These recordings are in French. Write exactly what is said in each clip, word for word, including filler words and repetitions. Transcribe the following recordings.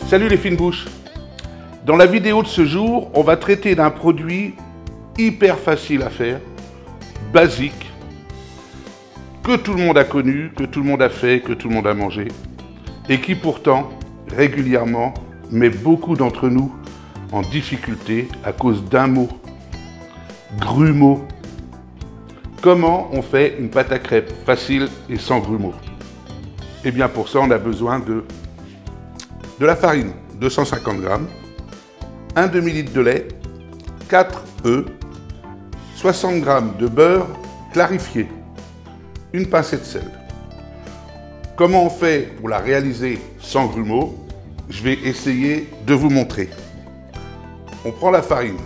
Salut les fines bouches. Dans la vidéo de ce jour, on va traiter d'un produit hyper facile à faire, basique, que tout le monde a connu, que tout le monde a fait, que tout le monde a mangé, et qui pourtant, régulièrement, met beaucoup d'entre nous en difficulté à cause d'un mot, grumeaux. Comment on fait une pâte à crêpes facile et sans grumeaux? Eh bien pour ça, on a besoin de, de la farine, deux cent cinquante grammes, un demi-litre de lait, quatre œufs, soixante grammes de beurre clarifié, une pincée de sel. Comment on fait pour la réaliser sans grumeaux? Je vais essayer de vous montrer. On prend la farine,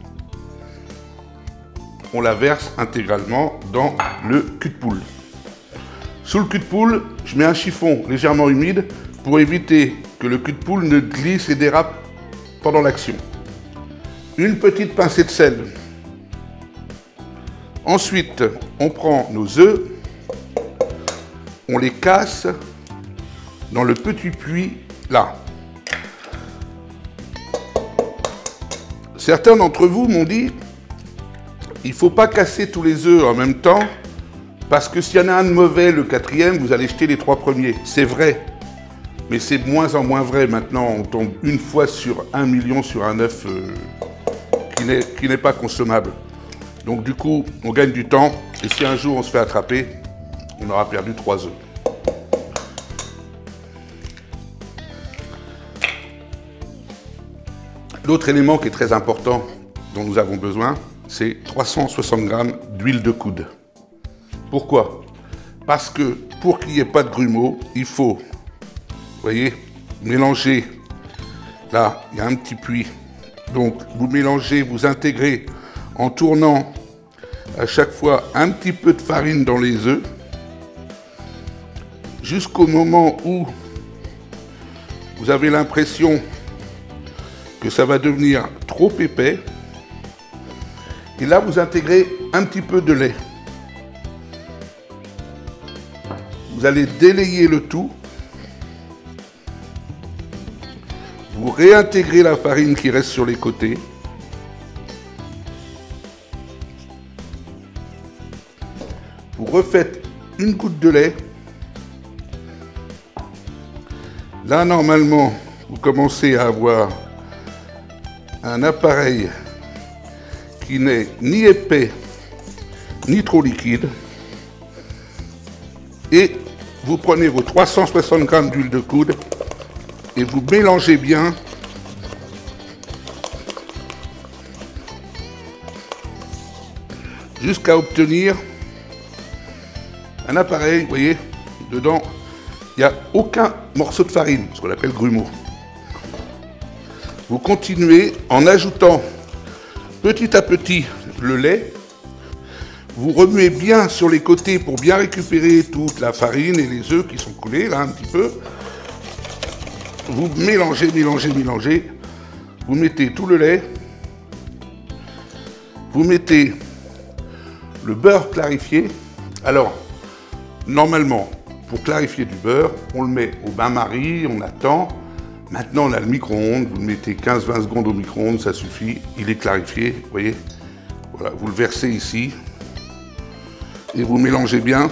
on la verse intégralement dans le cul de poule. Sous le cul de poule, je mets un chiffon légèrement humide pour éviter que le cul de poule ne glisse et dérape pendant l'action. Une petite pincée de sel. Ensuite, on prend nos œufs, on les casse dans le petit puits là. Certains d'entre vous m'ont dit il ne faut pas casser tous les œufs en même temps parce que s'il y en a un de mauvais, le quatrième, vous allez jeter les trois premiers. C'est vrai, mais c'est de moins en moins vrai. Maintenant, on tombe une fois sur un million sur un œuf euh, qui n'est pas consommable. Donc du coup, on gagne du temps et si un jour on se fait attraper, on aura perdu trois œufs. L'autre élément qui est très important dont nous avons besoin, c'est trois cent soixante grammes d'huile de coude. Pourquoi? Parce que pour qu'il n'y ait pas de grumeaux, il faut, vous voyez, mélanger. Là, il y a un petit puits. Donc, vous mélangez, vous intégrez en tournant à chaque fois un petit peu de farine dans les œufs jusqu'au moment où vous avez l'impression que ça va devenir trop épais. Et là, vous intégrez un petit peu de lait. Vous allez délayer le tout. Vous réintégrez la farine qui reste sur les côtés. Vous refaites une goutte de lait. Là, normalement, vous commencez à avoir un appareil qui n'est ni épais ni trop liquide. Et vous prenez vos trois cent soixante grammes d'huile de coude et vous mélangez bien jusqu'à obtenir un appareil, vous voyez, dedans, il n'y a aucun morceau de farine, ce qu'on appelle grumeaux. Vous continuez en ajoutant petit à petit le lait. Vous remuez bien sur les côtés pour bien récupérer toute la farine et les œufs qui sont coulés, là, un petit peu. Vous mélangez, mélangez, mélangez. Vous mettez tout le lait. Vous mettez le beurre clarifié. Alors, normalement, pour clarifier du beurre, on le met au bain-marie, on attend. Maintenant, on a le micro-ondes, vous le mettez quinze à vingt secondes au micro-ondes, ça suffit, il est clarifié, vous voyez. Voilà, vous le versez ici et vous mélangez bien.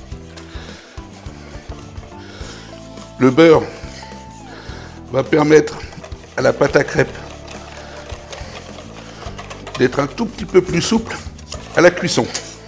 Le beurre va permettre à la pâte à crêpes d'être un tout petit peu plus souple à la cuisson.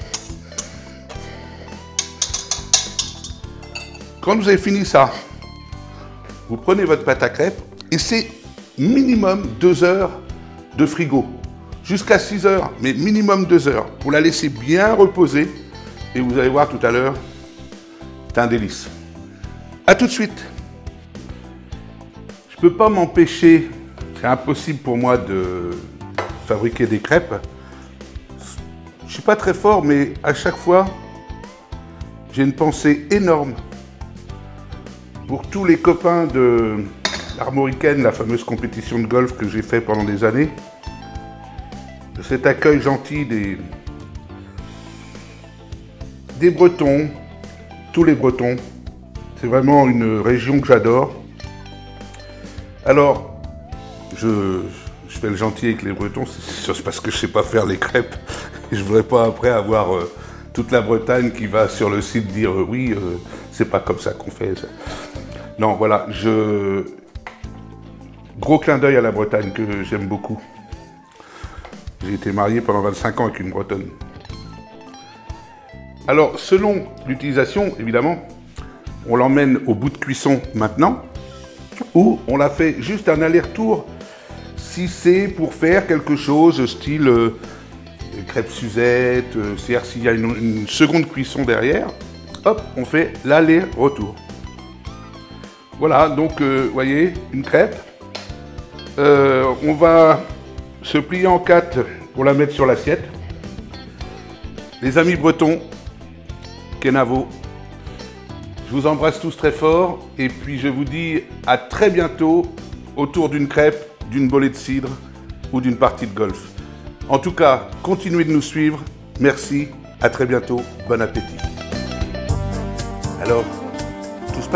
Quand vous avez fini ça, vous prenez votre pâte à crêpes et c'est minimum deux heures de frigo. Jusqu'à six heures, mais minimum deux heures. Pour la laisser bien reposer et vous allez voir tout à l'heure, c'est un délice. A tout de suite. Je ne peux pas m'empêcher, c'est impossible pour moi de fabriquer des crêpes. Je ne suis pas très fort, mais à chaque fois, j'ai une pensée énorme pour tous les copains de l'Armoricaine, la fameuse compétition de golf que j'ai fait pendant des années, de cet accueil gentil des, des Bretons, tous les Bretons. C'est vraiment une région que j'adore. Alors, je, je fais le gentil avec les Bretons, c'est parce que je ne sais pas faire les crêpes. Et je ne voudrais pas après avoir euh, toute la Bretagne qui va sur le site dire euh, oui, euh, c'est pas comme ça qu'on fait. Ça. Non, voilà, je... Gros clin d'œil à la Bretagne que j'aime beaucoup. J'ai été marié pendant vingt-cinq ans avec une Bretonne. Alors, selon l'utilisation, évidemment, on l'emmène au bout de cuisson maintenant, ou on la fait juste un aller-retour si c'est pour faire quelque chose style euh, crêpes Suzette, euh, c'est-à-dire s'il y a une, une seconde cuisson derrière, hop, on fait l'aller-retour. Voilà, donc, vous euh, voyez, une crêpe. Euh, on va se plier en quatre pour la mettre sur l'assiette. Les amis bretons, Kenavo, je vous embrasse tous très fort et puis je vous dis à très bientôt autour d'une crêpe, d'une bolée de cidre ou d'une partie de golf. En tout cas, continuez de nous suivre. Merci, à très bientôt, bon appétit. Alors, tout se passe bien ?